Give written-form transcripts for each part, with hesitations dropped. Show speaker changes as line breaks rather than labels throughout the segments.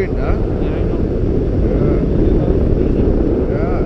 wind, huh?
Yeah, I know.
Yeah. Yeah.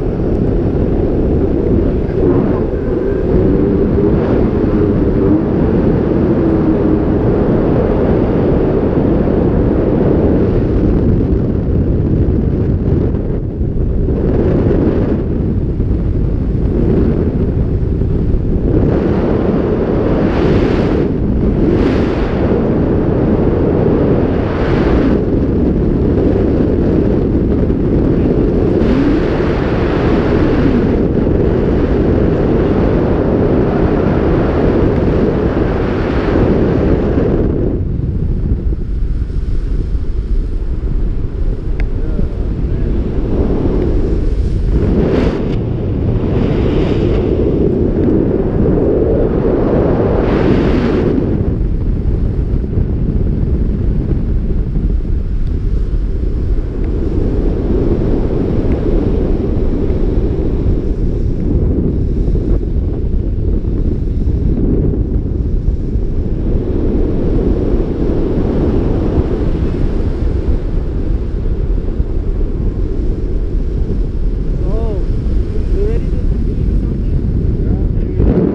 Oh, you ready to do something?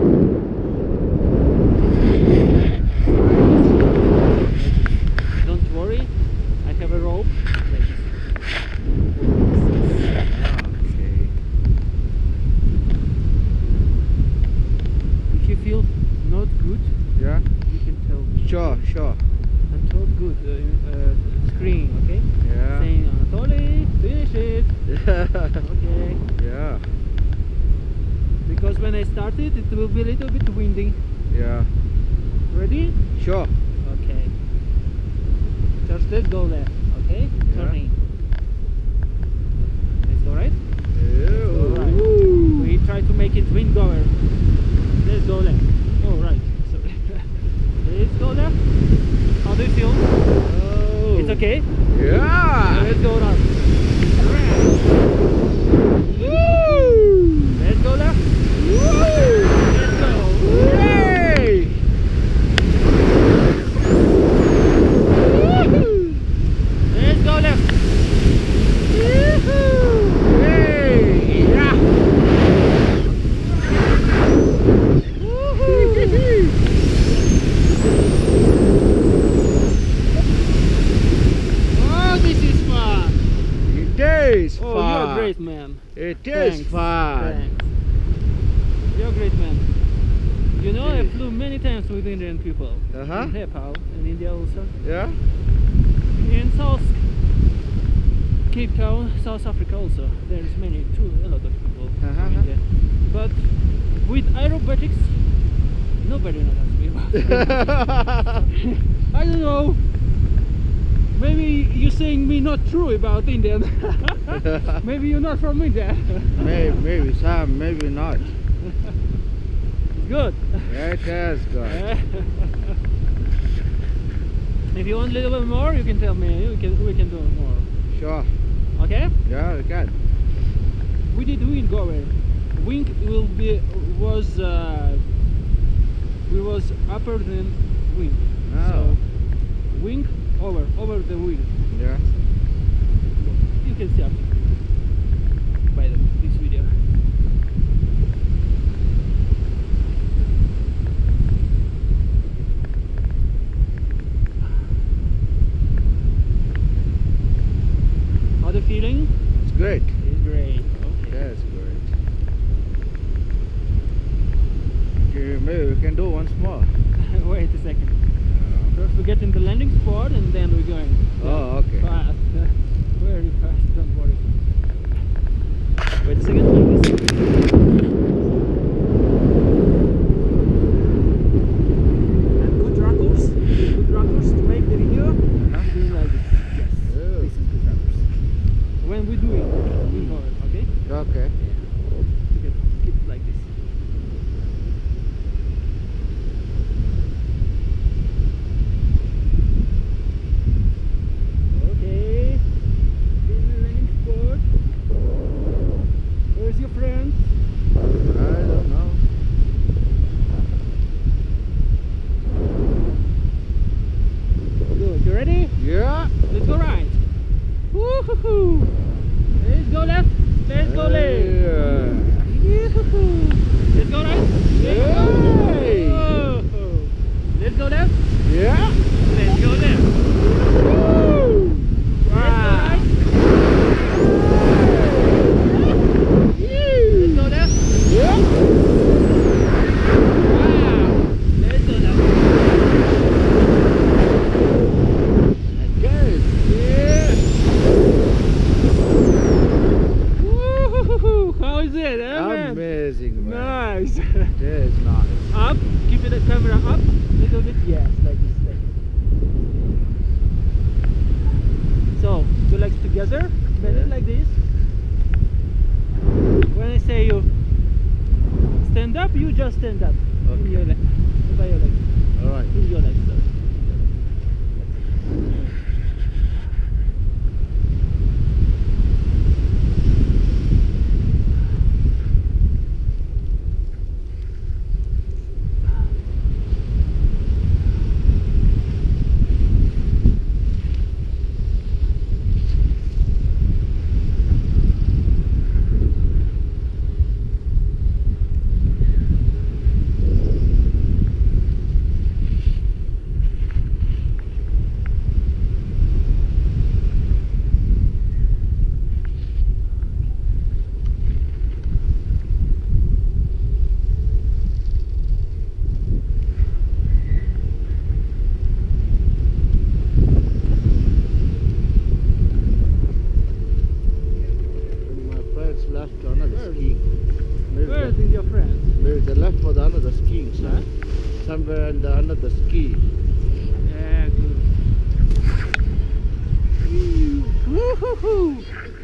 Don't worry, I have a rope.
Okay.
If you feel not good,
Yeah.
you can tell me.
Sure, sure.
Anatol, good. Screen, okay?
Yeah.
Saying Anatoly, finish it. Okay.
Yeah.
Because when I started, it will be a little bit windy.
Yeah.
Ready?
Sure.
Okay. Just let's go there. Okay?
Yeah.
Turning. Let's go right?
Ew.
Alright. We try to make it wind goer. Let's go left. Oh right. Sorry. Let's go left. How do you feel?
Oh.
It's okay?
Yeah.
Let's go right.
Woo.
Let's go left.
Woo.
Let's go.
Yay.
Let's go left.
Hey. Yeah.
Oh, this is fun.
It is
Oh,
fun.
you're great, man.
It is
Thanks.
fun.
Thanks. You're a great man. You know, I flew many times with Indian people.
Uh-huh.
In Nepal, in India also.
Yeah.
In South Cape Town, South Africa also. There is a lot of people
Uh-huh.
from India. But with aerobatics, nobody knows me about aerobatics. I don't know. Maybe you're saying me not true about Indian. Maybe you're not from India.
Maybe some, maybe not.
Good.
It is good.
If you want a little bit more, you can tell me. We can do more.
Sure.
Okay?
Yeah, we can.
We did wind goer. Wing was upper than wing.
Oh.
So wing over the wing.
Yeah.
You can see after by this video. How the feeling?
It's great.
It's great. Okay.
That's great. Okay, maybe we can do once more.
Wait a second. First we get in the landing spot and then we're going.
Oh, okay.
Fast. Very fast, don't worry. Wait a second, like this. And good ruckers to make the video. Doing like this. Yes.
Oh.
This is good ruckers. When we do it, we go it, okay?
Okay.
To keep it like this. Okay. This is the landing spot. Where's your friend?
Yeah.
Let's go there.
Woo!
Wow. Let's go there.
Yeah.
Wow. Let's go there.
Good. Yeah.
Woo-hoo-hoo-hoo. How is it, man?
Amazing, man.
Nice.
That is nice.
Up. Keep the camera up. Little bit. Yes, like this. Like this. So, two legs together. Bend it
Yeah.
like this. When I say you stand up, you just stand up.
Okay.
In your leg. By your leg.
All right.
In your leg. Sorry.
My friends left for another skiing. Maybe,
Where is your friend?
maybe they left for the another skiing. So
Huh?
somewhere in the another ski.
Yeah, good. Woo-hoo-hoo.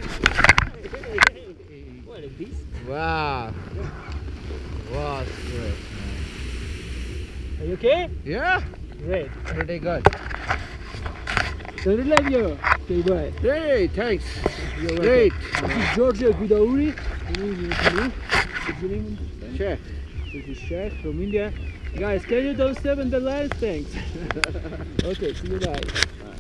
What a beast.
Wow. Was great,
Are you okay?
man. Yeah.
Great.
Pretty good.
Don't let you. Okay, bye.
Hey, thanks.
You're welcome.
Great.
This is George Gudauri. What's your name?
Chef.
This is Chef from India. Guys, can you don't step in the line? Thanks. Okay, see you guys.